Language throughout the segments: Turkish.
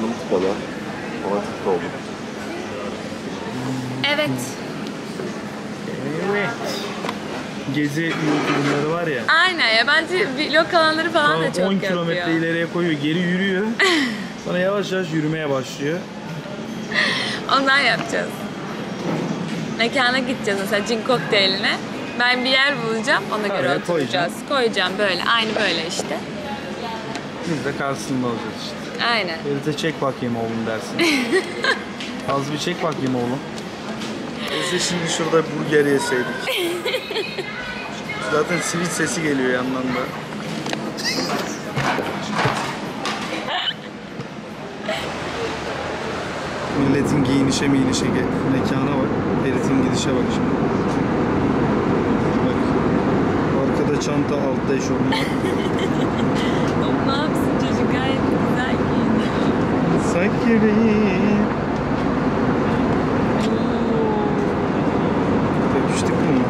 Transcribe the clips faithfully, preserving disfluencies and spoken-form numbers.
Anlatmadan fanatik oldum. Evet. Evet. Gezi YouTuber'ları var ya. Aynen ya, bence vlog kanalları falan da çok on yapıyor. kilometre ileriye koyuyor, geri yürüyor. Sonra yavaş yavaş yürümeye başlıyor. Ondan yapacağız. Mekana gideceğiz mesela, cin kokteyline. Ben bir yer bulacağım, ona göre Araya oturacağız. Koyacağım böyle, aynı böyle işte. Biz de karşısında olacağız işte. Aynen. Elite çek bakayım oğlum dersin. Az bir çek bakayım oğlum. Biz de şimdi şurada burger yeseydik. Zaten sivit sesi geliyor yandan da. Milletin giyinişe miyinişe mekana bak. Herifin gidişe bak şimdi. Bak. Arkada çanta, altta eşofman. O ne yapsın çocuk, gayet güzel giyiniyor. Sanki benim. Öpüştük mü?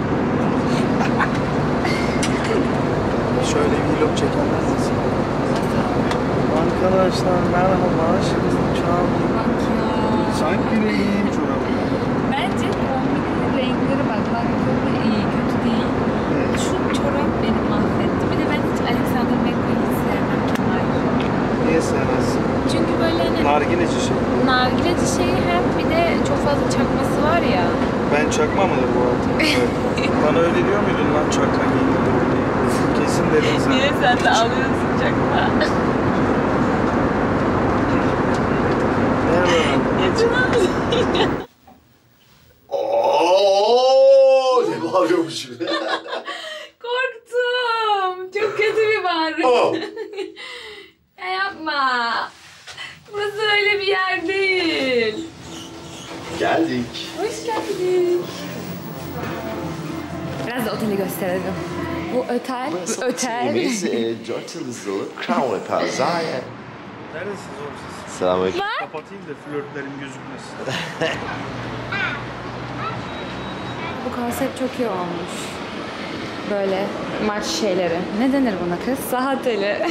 Şöyle bir vlog çekenler misin? Arkadaşlar merhaba, şimdi çağırdım. Bak ya. Sanki benim çorabı. Bence kombinin renkleri bak, bak çok iyi, kötü değil. Evet. Şu çorap beni mahvetti. Bir de ben hiç Alexander McQueen'i hiç sevmem Kemal. Niye sevmezsin? Çünkü böyle hani Nargileci şey. nargileci şeyi, hem bir de çok fazla çakması var ya. Ben çakma mıdır bu arada? Evet. Bana öyle diyor muydun lan çakma giyindim diye? Kesin dedin sen. Niye sen de alıyorsun çakma? Merhaba. Ooo ne bağırıyormuş gibi. Korktum. Çok kötü bir bağırış. Oh. Ya yapma. Burası öyle bir yer değil. Geldik. Hoş geldik. Biraz da oteli gösterelim. Bu otel, bu otel. Biz e, dört yıldızlı Crown Plaza. Neredesiniz oğlum siz? Selamünaleyküm. Kapatayım da flörtlerim gözükmesin. Bu konsept çok iyi olmuş. Böyle maç şeyleri. Ne denir buna kız? Saha teli.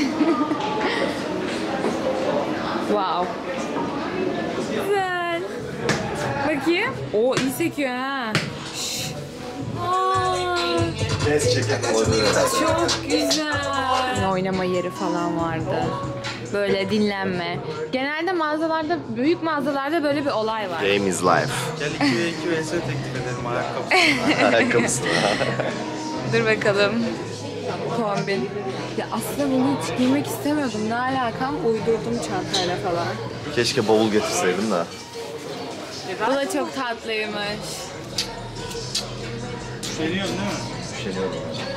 Wow. Güzel. Bakayım. Oo, iyi sekiyor ha. Şşş. Aa, Kes çeken olabilir herhalde. çok güzel. Oynama yeri falan vardı. Böyle dinlenme. Genelde mağazalarda, büyük mağazalarda böyle bir olay var. Game is life. Gel ikiye iki vs teklif edelim ayakkabısına. Ayakkabısın. Dur bakalım. Kombin. Ya aslında bunu hiç giymek istemiyordum. Ne alakam? Uydurdum çantayla falan. Keşke bavul getirseydim de. Bu da çok tatlıymış. Üşeniyorsun değil mi? Üşeniyorum.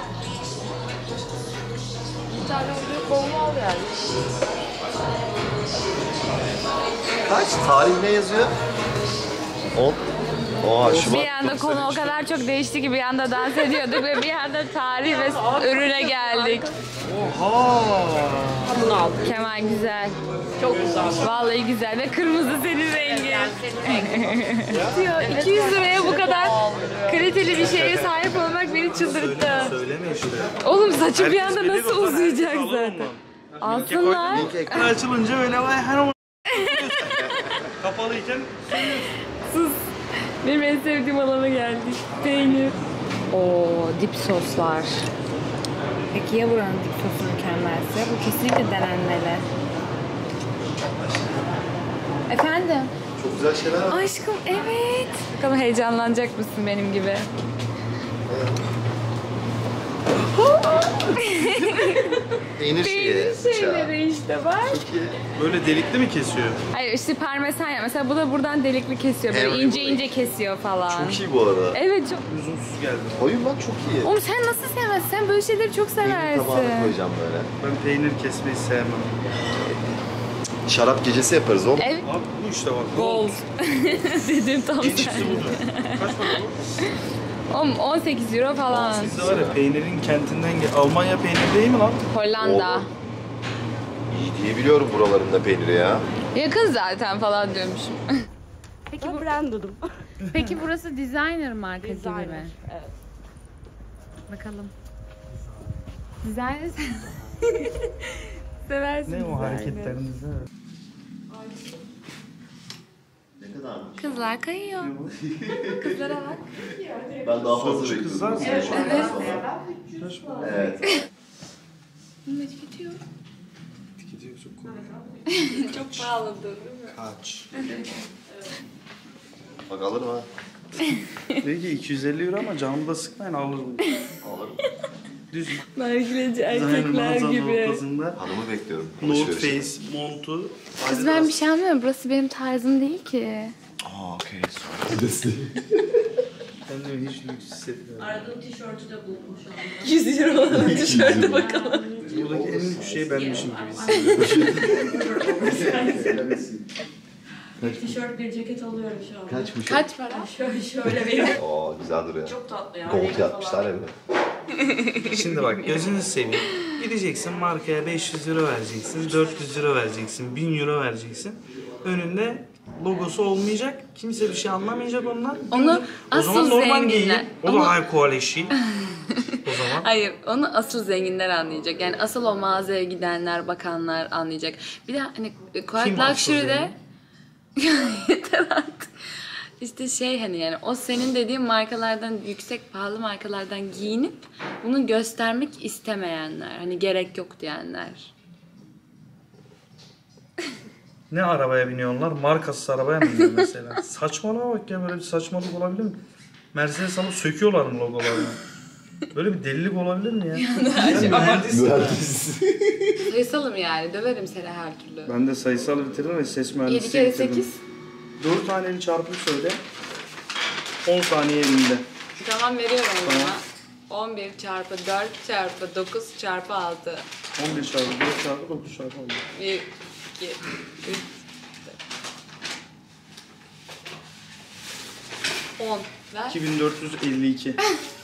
Bir tane büyük bavul al yani. Kaç? Tarih ne yazıyor? on. Oha Şubat. Bir anda konu o kadar çok değişti ki bir anda dans ediyorduk ve bir anda tarih ve ürüne geldik. Oha! Bunu aldım. Kemal güzel. Çok güzel. Vallahi güzel ve kırmızı senin rengin. Diyor, iki yüz liraya bu kadar kaliteli bir şeye sahip olmak beni çıldırttı. Söyleme işte. Oğlum saçı bir anda Herkes nasıl bilir, uzayacak herkes zaten? alır ondan. Alsınlar. İlk ekran açılınca böyle vay her o kapalıyken Sus. Benim en sevdiğim alana geldik. Peynir. Oo, dip soslar. Peki ya buranın dip sosu mükemmelse? Bu kesinlikle denenmeli. Efendim? Çok güzel şeyler var. Aşkım evet. Bakalım heyecanlanacak mısın benim gibi? Peynir şeyi. Peynir bıçağı. şeyleri işte bak. Çok iyi. böyle delikli mi kesiyor? Hayır işte parmesan ya. Mesela bu da buradan delikli kesiyor. Böyle Hem ince bu- ince kesiyor falan. Çok iyi bu arada. Evet çok. Lüzumsuz geldi. Oyun lan çok iyi. Oğlum sen nasıl sevmezsin? Sen böyle şeyleri çok Peynir seversin. tabağına koyacağım böyle. Ben peynir kesmeyi sevmem. Şarap gecesi yaparız oğlum. Evet. Abi bu işte bak. Gold. Dedim tam En iyisi sen. budur. Kaç para bu? Oğlum on sekiz euro falan. Sizde var ya peynirin kentinden gel. Almanya peyniri değil mi lan? Hollanda. Oğlum. İyi diye biliyorum buralarında peyniri ya. Yakın zaten falan diyormuşum. Peki bu Brandon'um. Peki burası designer marka gibi Designer, mi? evet. Bakalım. Designer seversin. Ne o designer. hareketleriniz? Kızlar kayıyor. Kızlara bak. Ben daha fazla Şu kızlar mı? Evet. Evet. Ne gidiyor? Gidiyor çok komik. Çok pahalıdır değil mi? Kaç? Bak alırım ha. Peki iki yüz elli euro ama canımı da sıkmayın alırım. Alırım. Düz. Nargileci Zaten erkekler mağazanın gibi. ortasında Hanımı bekliyorum. North Alışverişe. Face montu. Kız ben bir şey anlamıyorum. Burası benim tarzım değil ki. Aa okey. Ben de hiç lüks hissetmiyorum. Aradığım tişörtü de bulmuş şu yüz euro olan tişörtü bakalım. Buradaki en lüks şey benmişim gibi hissediyorum. Bir tişört, bir ceket alıyorum şu an. Kaçmış? Kaç para? Şöyle şöyle benim. Aa güzel duruyor. Çok tatlı ya. Gold yapmışlar evde. Şimdi bak gözünü seveyim. Gideceksin markaya beş yüz euro vereceksin, dört yüz euro vereceksin, bin euro vereceksin. Önünde logosu olmayacak. Kimse bir şey anlamayacak ondan. Onu o zaman asıl normal zenginler- giyin. O Ama- da high quality. O zaman. Hayır, onu asıl zenginler anlayacak. Yani asıl o mağazaya gidenler, bakanlar anlayacak. Bir de hani Quiet Kim asıl Luxury'de yeter artık. İşte şey hani yani o senin dediğin markalardan, yüksek pahalı markalardan giyinip bunu göstermek istemeyenler. Hani gerek yok diyenler. Ne arabaya biniyorlar? Markasız arabaya mı biniyor mesela? Saçmalığa bak ya, böyle bir saçmalık olabilir mi? Mercedes alıp söküyorlar mı logolarını? Böyle bir delilik olabilir mi ya? Sen mühendissin. Mühendis. Sayısalım yani, döverim seni her türlü. Ben de sayısal bitirdim ve ses yedi mühendisliği kere bitirdim. sekiz. dört taneli çarpım söyle. on saniye elinde. Tamam veriyorum o Tamam. zaman. on bir çarpı dört çarpı dokuz çarpı altı. on bir çarpı dört çarpı dokuz çarpı oldu. bir, iki, üç, on. Ver. iki bin dört yüz elli iki.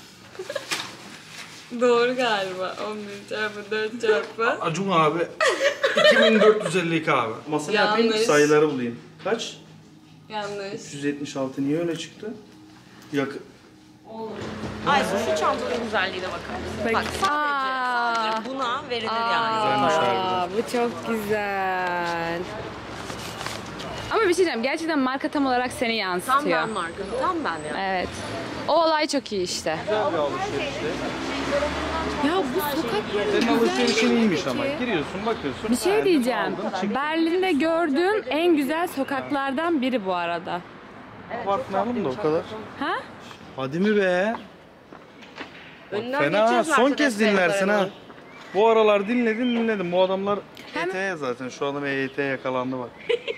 Doğru galiba. on bir çarpı dört çarpı. Acun abi. iki bin dört yüz elli iki abi. Masaya yapayım Yanlış. sayıları bulayım. Kaç? Yanlış. üç yüz yetmiş altı niye öyle çıktı? Yakın. Ay şu çantanın güzelliğine bakar mısın? Bak sadece, sadece buna verilir yani. Güzelmiş Aa, harbiden. bu çok güzel. Ama bir şey diyeceğim. Gerçekten marka tam olarak seni Tam yansıtıyor. ben markam, tam ben yani. Evet. O olay çok iyi işte. Güzel bir alışverişte. Ya bu sokak Senin alışverişin iyiymiş ama. Giriyorsun, bakıyorsun. Bir şey diyeceğim. Berlin'de gördüğüm en güzel sokaklardan biri bu arada. Abartmayalım da o kadar. Ha? Hadi mi be? Önden Fena. geçeceğiz Son Mercedes kez dinlersin ha. Benz'lerine. Bu aralar dinledin dinledim. Bu adamlar Hem- E T Y'ye zaten. Şu adam E Y T'ye yakalandı bak.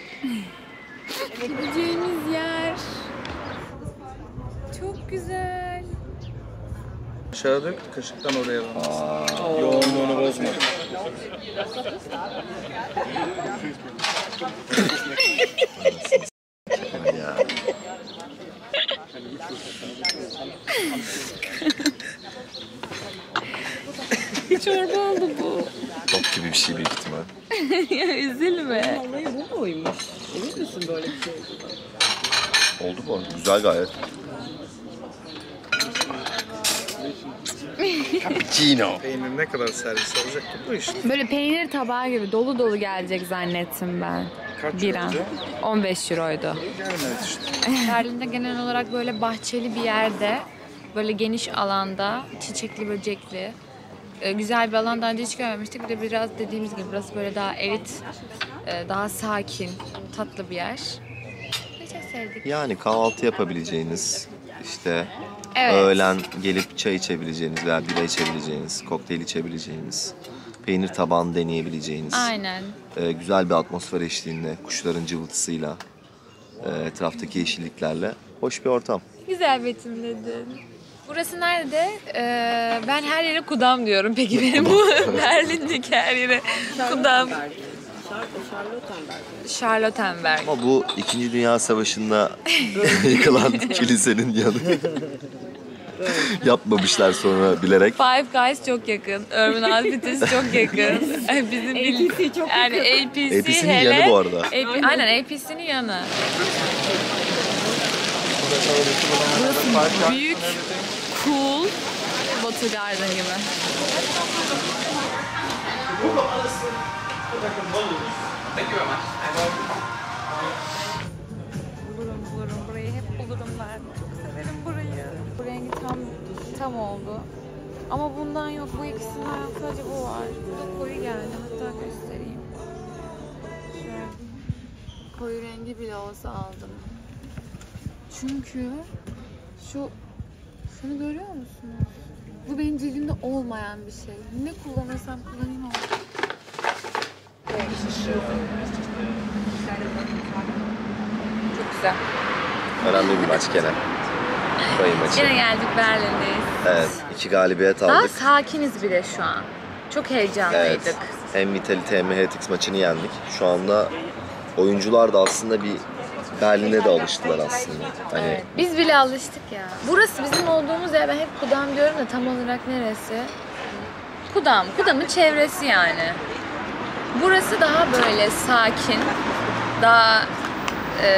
Gideceğimiz yer. Çok güzel. Aşağı dök, kaşıktan oraya alın. Yoğunluğunu bozma. Ya. Çorba oldu bu. Top gibi bir şey büyük ihtimal. Ya üzülme. Vallahi bu muymuş? Emin misin böyle bir şey? Oldu bu arada. Güzel gayet. Cappuccino. Peynir ne kadar servis alacak ki bu işte. Böyle peynir tabağı gibi dolu dolu gelecek zannettim ben. Kaç Bir an. euroydu? on beş euroydu. Gelmedi işte. Berlin'de genel olarak böyle bahçeli bir yerde, böyle geniş alanda, çiçekli böcekli, e, güzel bir alanda önce hiç görmemiştik. Bir de biraz dediğimiz gibi burası böyle daha elit, e, daha sakin, tatlı bir yer. Çok sevdik. Yani kahvaltı yapabileceğiniz, işte Evet. öğlen gelip çay içebileceğiniz veya bira içebileceğiniz, kokteyl içebileceğiniz, peynir tabağını deneyebileceğiniz, Aynen. e, güzel bir atmosfer eşliğinde, kuşların cıvıltısıyla, e, etraftaki yeşilliklerle hoş bir ortam. Güzel betimledin. Burası nerede? Ee, ben her yere Kudam diyorum. Peki benim bu Berlin'deki her yere Kudam. Charlottenberg. Ama bu İkinci Dünya Savaşı'nda yıkılan kilisenin yanı. Yapmamışlar sonra bilerek. Five Guys çok yakın. Urban Outfitters çok yakın. Bizim A P C çok yani yakın. A P C A P C'nin hele. yanı bu arada. A P, aynen A P C'nin yanı. Burası büyük, cool, Batı Garden gibi. tam oldu. Ama bundan yok. Bu ikisinden sadece bu var. Bu da koyu geldi. Hatta göstereyim. Şöyle koyu rengi bile olsa aldım. Çünkü şu şunu görüyor musunuz? Bu benim cildimde olmayan bir şey. Ne kullanırsam kullanayım oldu. Çok güzel. Önemli bir maç gene. Bayım maçı. Yine geldik, Berlin'deyiz. Evet, iki galibiyet Daha aldık. sakiniz bir de şu an. Çok heyecanlıydık. Evet. Hem Vitality hem H T X maçını yendik. Şu anda oyuncular da aslında bir Berlin'e de alıştılar aslında. Hani Evet. Biz bile alıştık ya. Burası bizim olduğumuz yer. Ben hep Kudam diyorum da tam olarak neresi? Kudam. Kudam'ın çevresi yani. Burası daha böyle sakin, daha e,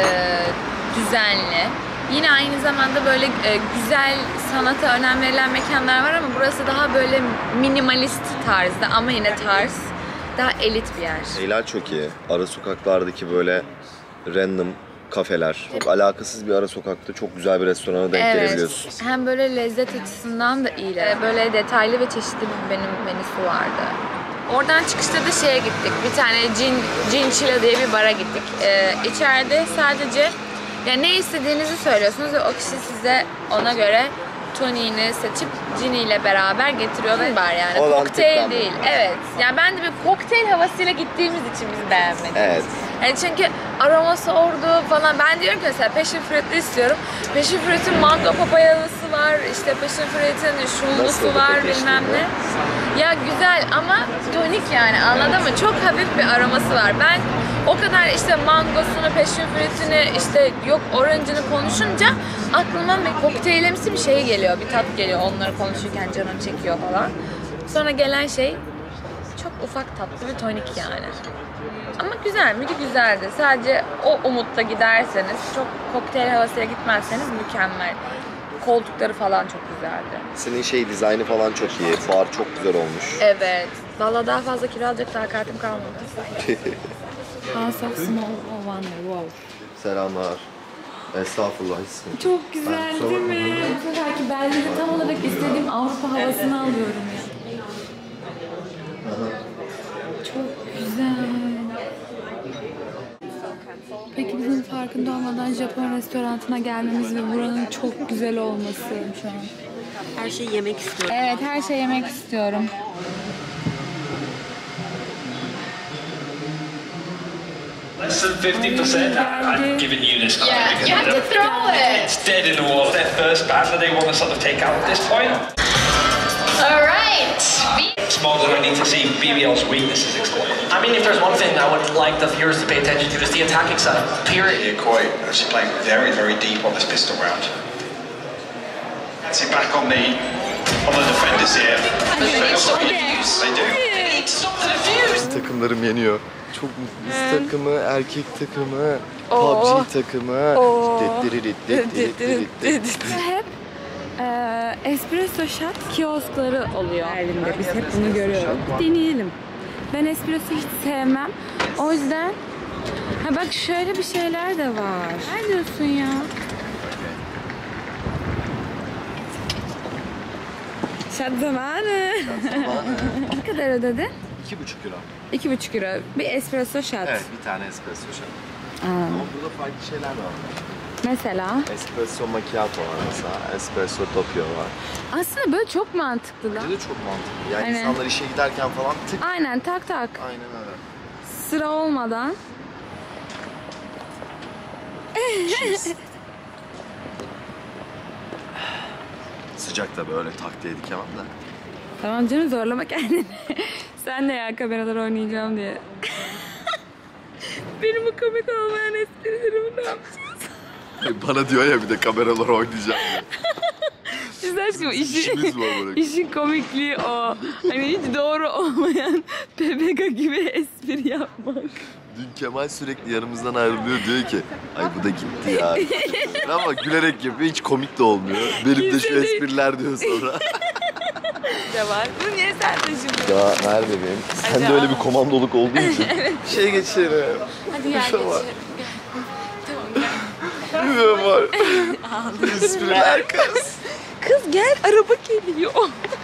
düzenli. Yine aynı zamanda böyle e, güzel sanata önem verilen mekanlar var ama burası daha böyle minimalist tarzda ama yine tarz. Daha elit bir yer. şeyler çok iyi. Ara sokaklardaki böyle random kafeler. Çok alakasız bir ara sokakta çok güzel bir restorana denk gelebiliyorsun. Hem böyle lezzet açısından da iyiler. Böyle detaylı ve çeşitli bir benim menüsü vardı. Oradan çıkışta da şeye gittik. Bir tane Gin, Gin Chilla diye bir bara gittik. Ee, içeride sadece yani ne istediğinizi söylüyorsunuz ve o kişi size ona göre toniğini seçip ciniyle beraber getiriyor ve bar yani. Olan Kokteyl tıklanma. değil. Evet. Yani ben de bir kokteyl havasıyla gittiğimiz için biz beğenmedik. Evet. Yani çünkü aroması ordu falan. Ben diyorum ki mesela passion fruit'li istiyorum. Passion fruit'in mango papayalısı var. İşte passion fruit'in şunlusu Nasıldı var peki bilmem işte ne. Ya güzel ama tonik yani, anladın mı? Çok hafif bir aroması var. Ben o kadar işte mangosunu, passion fruit'ini, işte yok orange'ını konuşunca aklıma bir kokteylemsi bir şey geliyor. Bir tat geliyor onları konuşurken, canım çekiyor falan. Sonra gelen şey çok ufak tatlı bir tonik yani. Ama güzel miydi? Güzeldi. Sadece o umutla giderseniz, çok kokteyl havasıyla gitmezseniz mükemmel. Koltukları falan çok güzeldi. Senin şey dizaynı falan çok iyi. Bar çok güzel olmuş. Evet. Vallahi daha fazla kilo alacak daha kartım kalmadı. House of Small Wonder, wow. Selamlar. Estağfurullah. Hiç sıkıntı. Çok güzel değil mi? Bu seferki Berlin'de tam olarak istediğim Avrupa havasını alıyorum ya. Çok güzel. Peki bizim farkında olmadan Japon restoranına gelmemiz ve buranın çok güzel olması şu an. Her şeyi yemek istiyorum. Evet, her şey yemek istiyorum. Less than fifty percent. I'm giving you this card Yeah, because you have to throw it. it's dead in the water. Their first band that they want to sort of take out at this point. All right. It's more that I need to see B B L's weaknesses exploited. I mean, if there's one thing I would like the viewers to pay attention to is the attacking side. Period. Here, Koi actually playing very, very deep on this pistol round. See back on the on the defenders here. They stop the Okay. defuse. They do. They need to stop the defuse. Takımlarım yeniyor. Çok mutluyuz takımı, erkek takımı, Oo. P U B G takımı. Oo. Dit dit dit dit dit dit. Hep e, espresso shot kioskları oluyor Berlin'de. Biz hep bunu görüyoruz. Deneyelim. Ben espresso hiç sevmem. O yüzden ha bak şöyle bir şeyler de var. Ne diyorsun ya? Şat zamanı. Ne kadar ödedin? İki buçuk euro. İki buçuk euro. Bir espresso shot. Evet, bir tane espresso shot. Aa. Ama burada farklı şeyler de var. Mesela? Espresso macchiato var mesela, espresso doppio var. Aslında böyle çok mantıklı lan. Bence de çok mantıklı. Yani Aynen. insanlar işe giderken falan tık. Aynen, tak tak. Aynen öyle. Sıra olmadan. Cheers. Sıcak da böyle tak diye dikemem de. Tamam canım, zorlama kendini. Sen de ya kameralar oynayacağım diye. Benim o komik olmayan esprilerimi ne yapacağız? Bana diyor ya bir de kameralar oynayacağım. Biz aşkım işin, İşimiz var böyle. işin komikliği o. Hani hiç doğru olmayan P P K gibi espri yapmak. Dün Kemal sürekli yanımızdan ayrılıyor, diyor ki ay bu da gitti ya. Ama gülerek yapıyor, hiç komik de olmuyor. Benim de şu Kimse de- espriler diyor sonra. De var. Bu niye sen de şimdi? Daha nerede benim? Sen de öyle bir komandoluk olduğu için. Şey geçelim. Hadi gel şey var. geçelim. Tamam gel. Ne var? Espriler kız. Kız gel, araba geliyor.